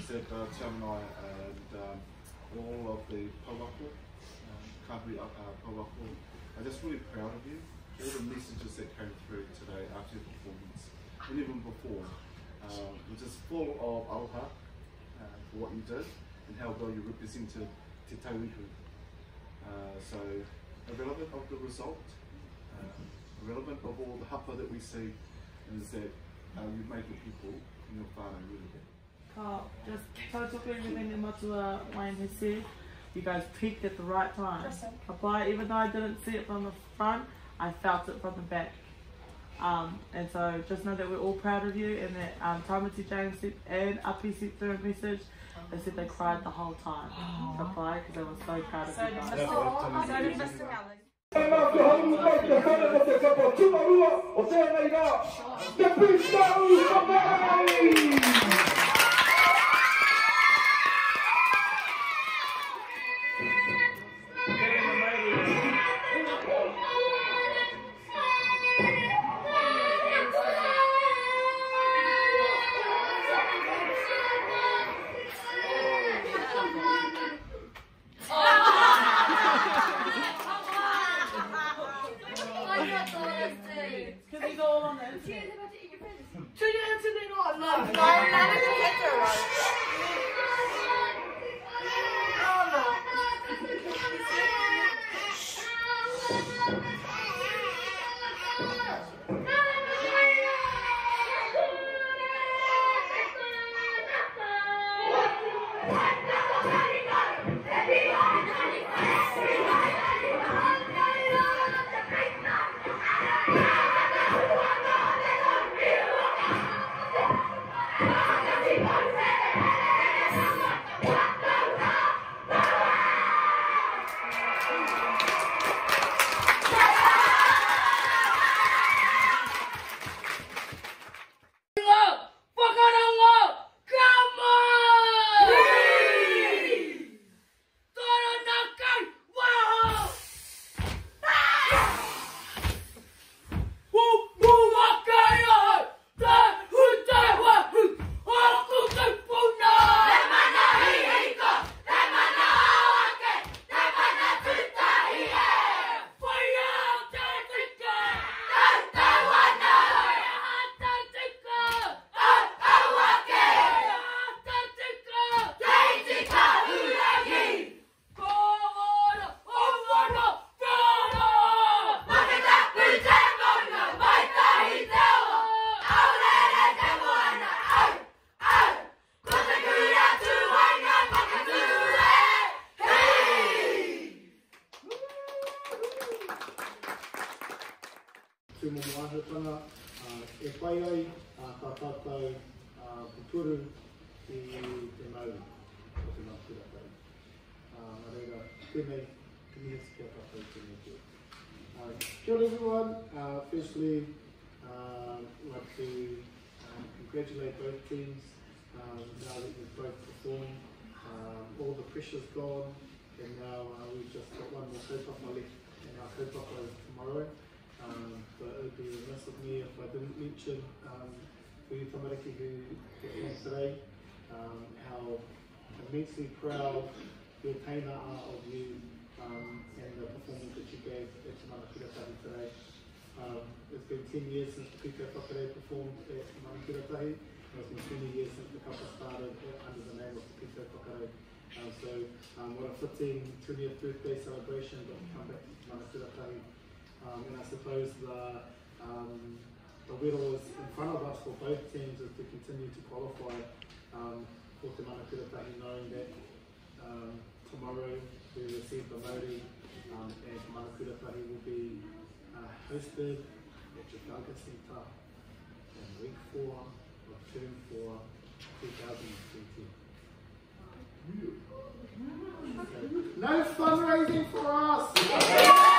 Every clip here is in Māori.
said, Te Amanai and all of the Pauako, Kāpui Pauako, I'm just really proud of you. All the messages that came through today after your performance, and even before, which is full of aroha for what you did and how well you represented Te Tauihu. So, irrelevant of the result, irrelevant of all the hapa that we see, is that you've made the people in your whānau really good. Just tautoko everything that Matua Wayne has said. You guys peaked at the right time. Apply, even though I didn't see it from the front, I felt it from the back. And so just know that we're all proud of you, and that Tamati James and Api sent through a message. They said they cried the whole time. Apply, because they were so proud of you guys. So did Mr. Alex. Because he's all on it. Te momoahatanga, e pai ai tā tātou puturu i te Māori o te Kuratahi. Nā reira, tēnei, tēnei kia tātou tēnei kia. Kia ora everyone, firstly, I'd like to congratulate both teams now that you've both performed. All the pressure's gone, and now we've just got one more kaupapa left, and our kaupapa is tomorrow. But it would be remiss of me if I didn't mention the tamariki who performed today, how immensely proud your teina are of you and the performance that you gave at Te Kuratahi today. It's been 10 years since the Pika Whakare performed at Te Kuratahi, and it's been 20 years since the kapa started under the name of the Pika Whakare. So what a fitting 20th birthday celebration that we come back to Te Kuratahi. And I suppose the whero is in front of us for both teams is to continue to qualify for Te Kuratahi, knowing that tomorrow we receive the Māori and Te Kuratahi will be hosted at the Whānau Centre in week 4 of term 4 2020. So, no fundraising for us!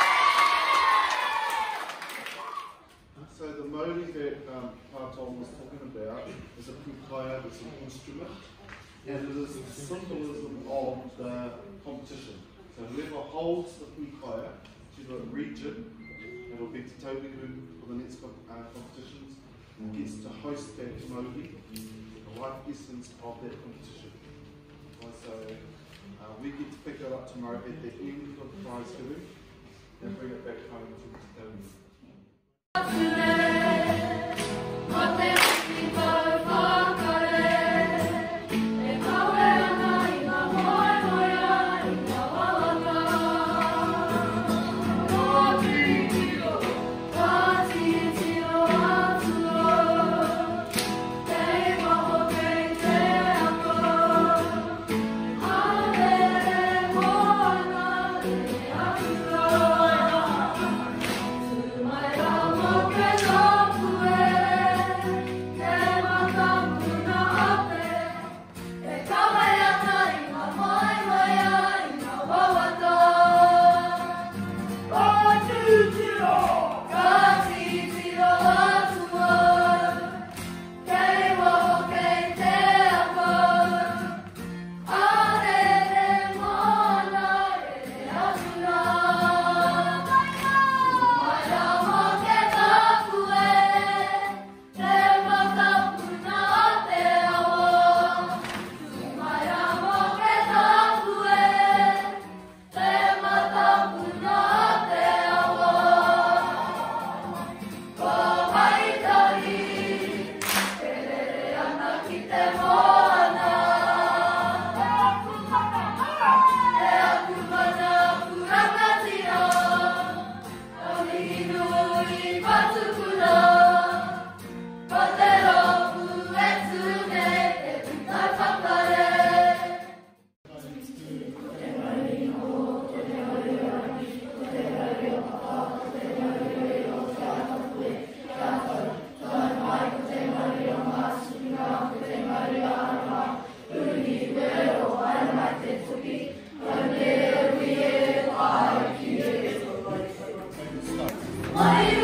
So the mauri that Pātong was talking about is a pūkaia, it's an instrument, and it is the symbolism of the competition. So whoever holds the pūkaia to the region, it will be Te Tauihu for the next competitions, and gets to host that mauri. the life essence of that competition. So we get to pick that up tomorrow at the end of prize giving and bring it back home to Te Tauihu. Mahi